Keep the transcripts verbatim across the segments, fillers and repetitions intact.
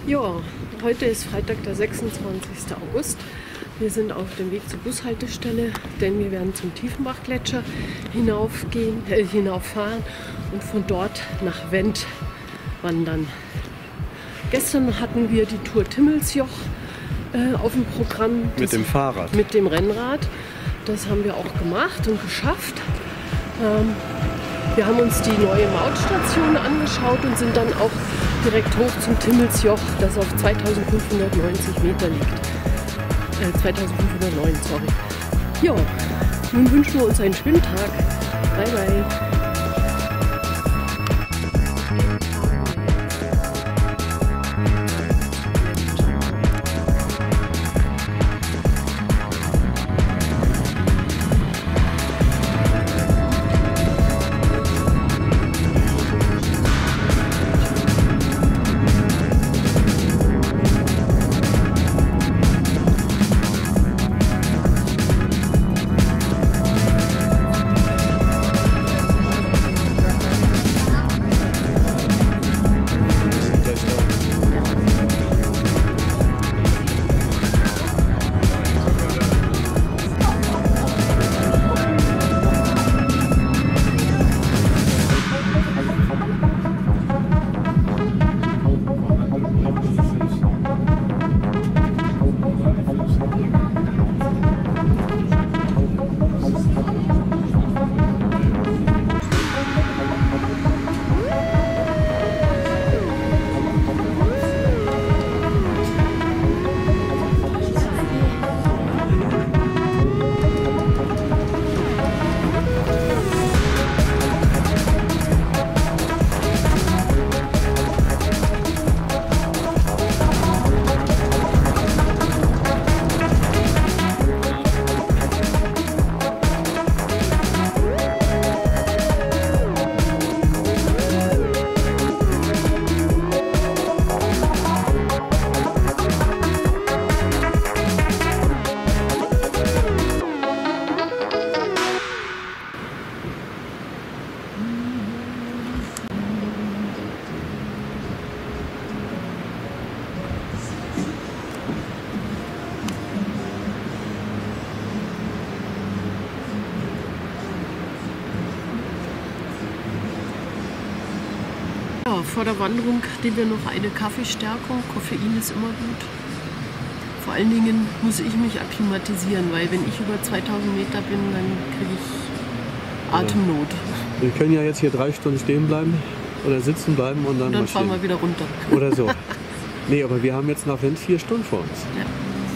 Ja, heute ist Freitag, der sechsundzwanzigste August. Wir sind auf dem Weg zur Bushaltestelle, denn wir werden zum Tiefenbachgletscher hinaufgehen, äh, hinauffahren und von dort nach Wendt wandern. Gestern hatten wir die Tour Timmelsjoch äh, auf dem Programm. Mit dem Fahrrad? Mit dem Rennrad. Das haben wir auch gemacht und geschafft. Ähm, wir haben uns die neue Mautstation angeschaut und sind dann auch direkt hoch zum Timmelsjoch, das auf zweitausendfünfhundertneunzig Meter liegt. Äh, zweitausendfünfhundertneun, sorry. Ja, nun wünschen wir uns einen schönen Tag. Bye, bye. Vor der Wanderung nehmen wir noch eine Kaffeestärkung. Koffein ist immer gut. Vor allen Dingen muss ich mich akklimatisieren, weil wenn ich über zweitausend Meter bin, dann kriege ich Atemnot. Wir können ja jetzt hier drei Stunden stehen bleiben oder sitzen bleiben und dann, und dann fahren wir wieder runter. Oder so. Nee, aber wir haben jetzt nach Wendt vier Stunden vor uns. Ja.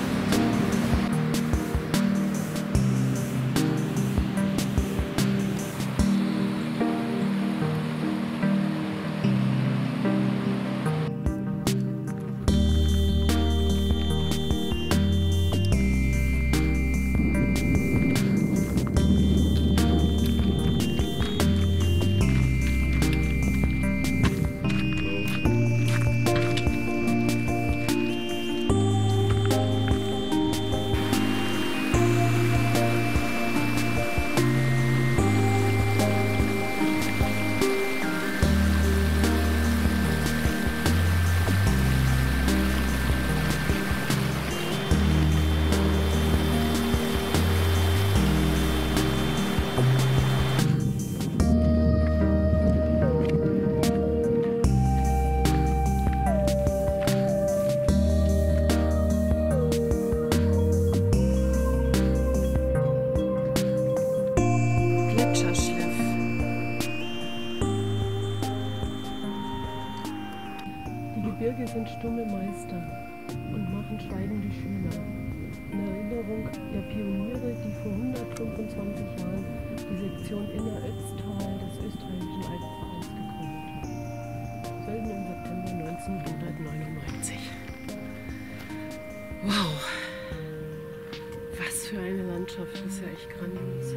Gebirge sind stumme Meister und machen schweigende Schüler. In Erinnerung der Pioniere, die vor hundertfünfundzwanzig Jahren die Sektion Innerötztal des österreichischen Alpenvereins gegründet haben. Sölden im September neunzehnhundertneunundneunzig. Wow! Was für eine Landschaft, das ist ja echt grandios.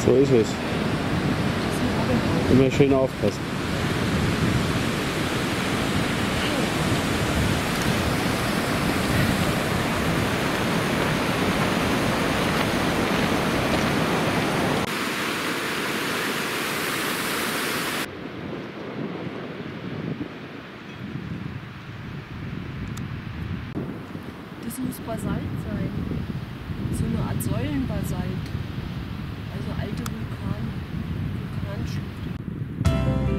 So ist es. Immer schön aufpassen. Das muss Basalt sein. So eine Art Säulenbasalt. Also alte Vulkan, Vulkanschlucht.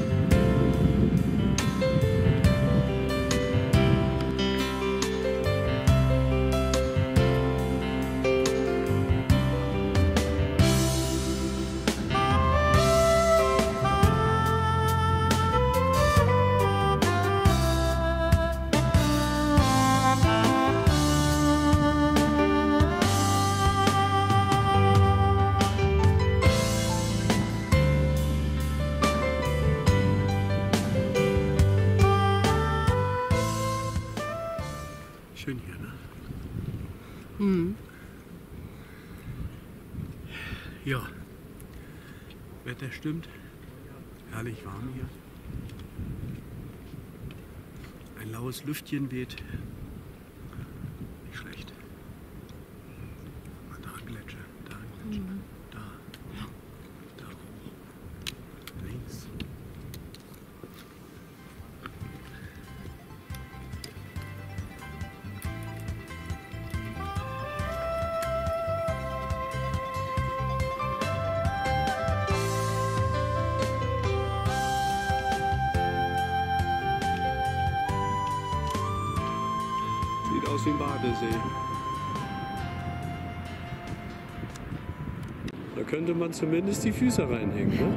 Schön hier, ne? Mhm. Ja, Wetter stimmt. Herrlich warm hier. Ein laues Lüftchen weht. Nicht schlecht. Da ein Gletscher, da ein Gletscher, Mhm. da, da hoch, links. Sieht aus wie ein Badesee. Da könnte man zumindest die Füße reinhängen, ne?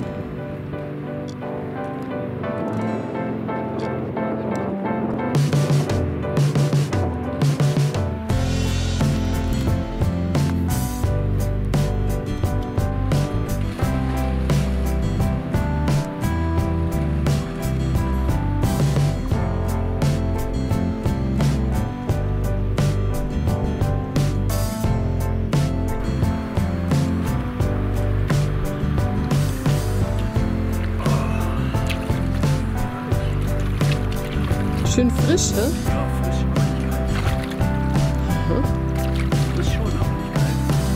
Schön frisch, ne? Ja, frisch, aber nicht kalt. Hm? Frisch schon, aber nicht kalt.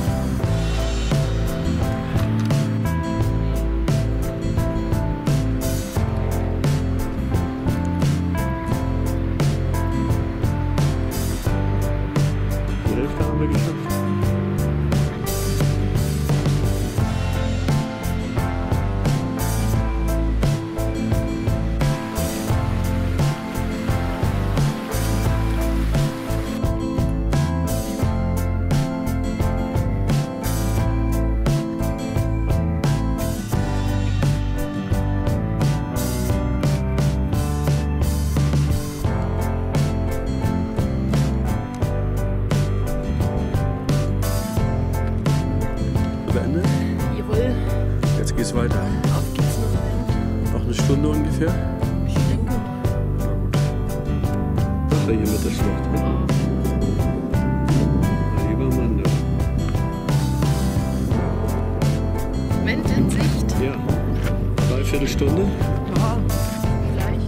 Die Hälfte haben wir geschafft. Beendet. Jawohl, Jetzt geht's weiter. auf geht's noch rein. Noch eine Stunde ungefähr. Ich denke. Na gut. Ach, hier mit der Schlucht. Ne? Lieber Mann, du. Moment in Sicht. Ja. Dreiviertel Stunde. Ja, vielleicht.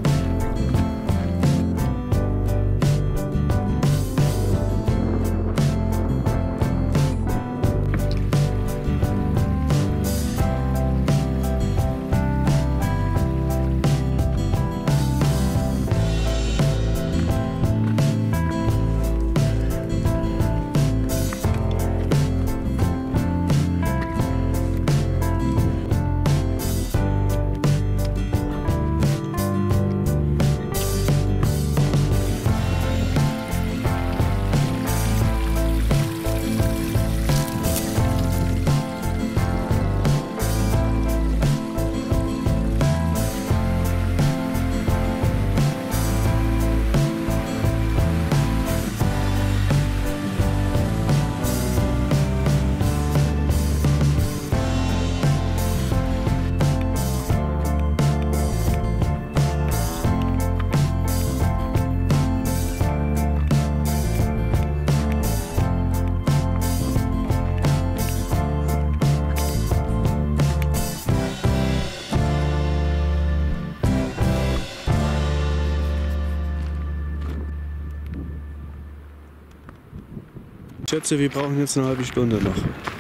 schätze, wir brauchen jetzt eine halbe Stunde noch.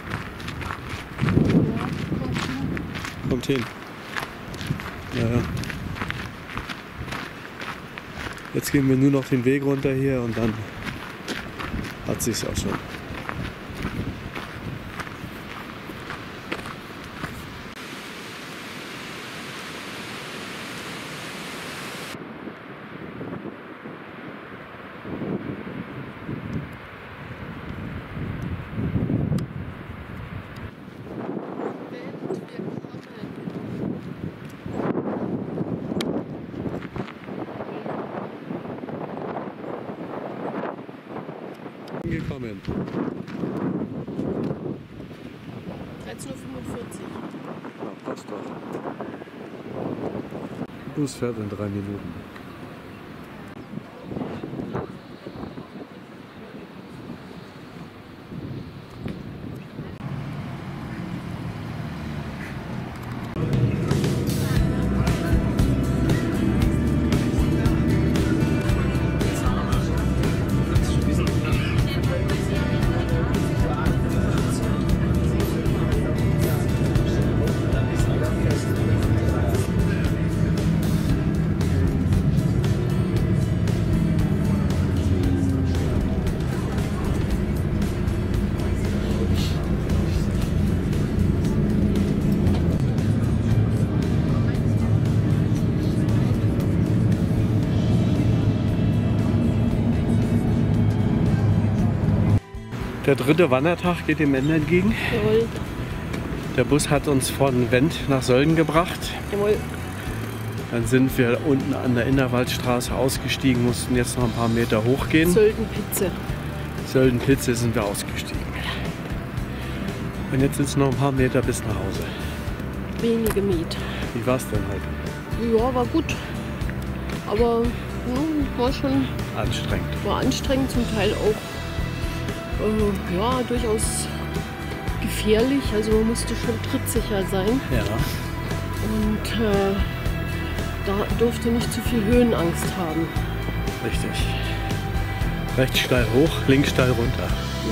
Kommt hin. Ja, ja. Jetzt gehen wir nur noch den Weg runter hier und dann hat sich's auch schon. Gekommen. dreizehn Uhr fünfundvierzig. Ja, passt doch. Bus fährt in drei Minuten. Der dritte Wandertag geht dem Ende entgegen. Jawohl. Der Bus hat uns von Wendt nach Sölden gebracht. Jawohl. Dann sind wir unten an der Innerwaldstraße ausgestiegen, mussten jetzt noch ein paar Meter hochgehen. Sölden-Pitze. Sölden-Pitze sind wir ausgestiegen. Und jetzt sind es noch ein paar Meter bis nach Hause. Wenige Meter. Wie war es denn heute? Ja, war gut. Aber ja, war schon Anstrengend. war anstrengend, zum Teil auch äh, ja, durchaus gefährlich. Also man musste schon trittsicher sein. Ja. Und äh, da durfte nicht zu viel Höhenangst haben. Richtig. Rechts steil hoch, links steil runter.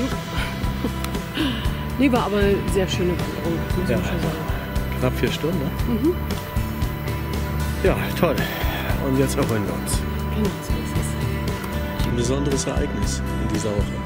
Nee, war aber eine sehr schöne Wanderung, muss Ja. man schon sagen. Knapp vier Stunden. Ne? Mhm. Ja, toll. Und jetzt erholen wir uns. Genau, so ist es. Ein besonderes Ereignis in dieser Woche.